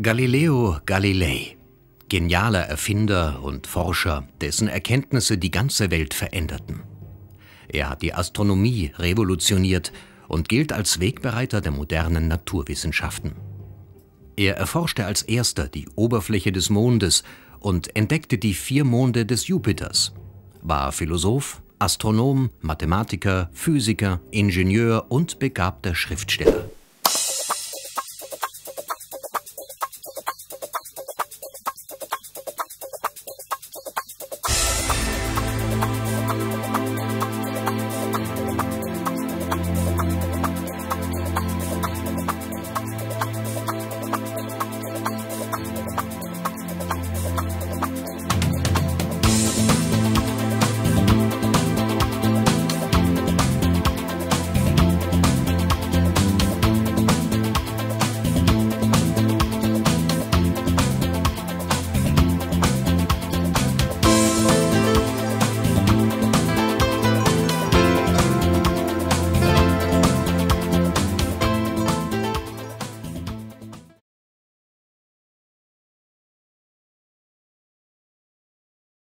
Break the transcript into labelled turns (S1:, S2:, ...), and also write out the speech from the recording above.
S1: Galileo Galilei, genialer Erfinder und Forscher, dessen Erkenntnisse die ganze Welt veränderten. Er hat die Astronomie revolutioniert und gilt als Wegbereiter der modernen Naturwissenschaften. Er erforschte als erster die Oberfläche des Mondes und entdeckte die 4 Monde des Jupiters, war Philosoph, Astronom, Mathematiker, Physiker, Ingenieur und begabter Schriftsteller.